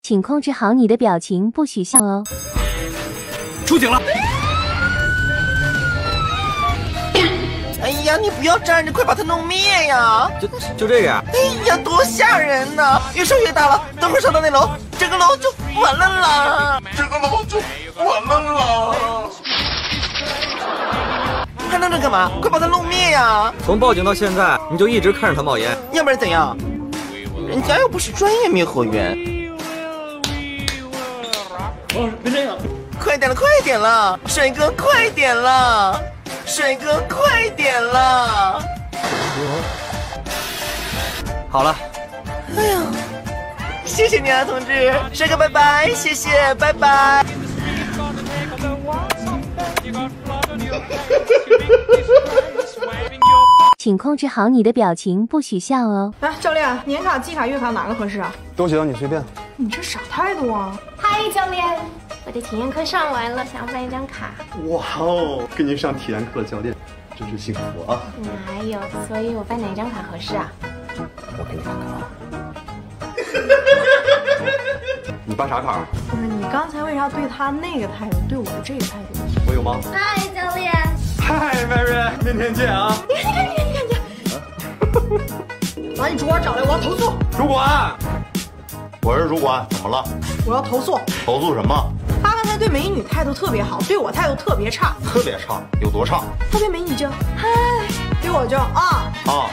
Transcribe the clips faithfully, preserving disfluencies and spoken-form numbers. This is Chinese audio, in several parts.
请控制好你的表情，不许笑哦。 出警了！ 哎呀，你不要站着，快把它弄灭呀！ 就就这个呀？ 哎呀，多吓人呐！越烧越大了，等会儿上到那楼，整个楼就完了啦！整个楼就完了啦！还弄着干嘛？快把它弄灭呀！ 从报警到现在，你就一直看着它冒烟， 要不然怎样？人家又不是专业灭火员。哦，别这样！快点了，快点了，水哥，快点了！水哥，快点了！ 好了。 哎呀，谢谢你啊，同志！帅哥，拜拜！谢谢，拜拜！ 请控制好你的表情，不许笑哦。 来，教练，年卡、季卡、月卡哪个合适啊？ 都行，你随便。 你这啥态度啊？ 嗨，教练，我的体验课上完了，想要办一张卡。 哇哦，跟您上体验课的教练真是幸福啊！ 哪有？所以我办哪张卡合适啊？ 我给你看看啊。你办啥卡？ 不是你刚才为啥对他那个态度，对我这个态度？ 我有吗？ 嗨，教练。 嗨 ，Mary， 明天见啊！ 你看，你看，你看，你看，把你主管找来，我要投诉。 主管，我是主管，怎么了？ 我要投诉。 投诉什么？ 他刚才对美女态度特别好，对我态度特别差。 特别差，有多差？ 他对美女就嗨，对我就啊啊。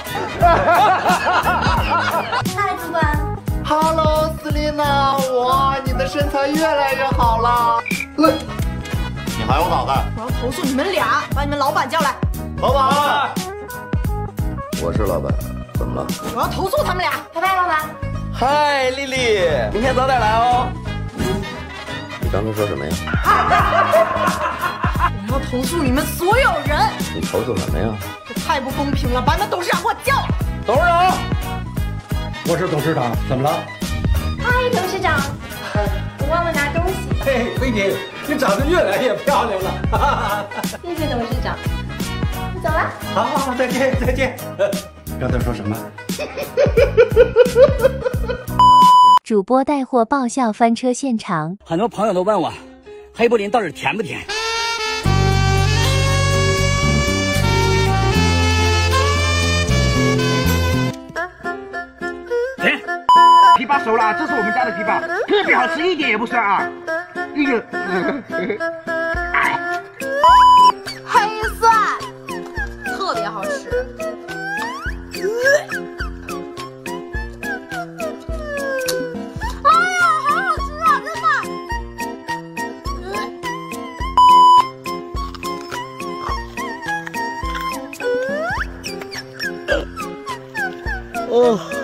嗨，主管。 Hello， 斯丽娜，哇，你的身材越来越好了。 你还有脑袋？ 我要投诉你们俩，把你们老板叫来。 老板，我是老板，怎么了？ 我要投诉他们俩。 拜拜，老板。 嗨，丽丽，明天早点来哦。 你刚才说什么呀？ 我要投诉你们所有人。 你投诉什么呀？ 这太不公平了，把你们董事长给我叫来。 董事长，我是董事长，怎么了？ 嗨，董事长。我忘了拿东西。 嘿，菲姐，你长得越来越漂亮了。 谢谢董事长。我走了。 好好好，再见再见。刚才说什么？ 主播带货爆笑翻车现场， 很多朋友都问我，黑布林到底甜不甜？甜。枇杷熟了，这是我们家的枇杷，特别好吃，一点也不酸啊。哎呦， 黑蒜，特别好吃。 哦。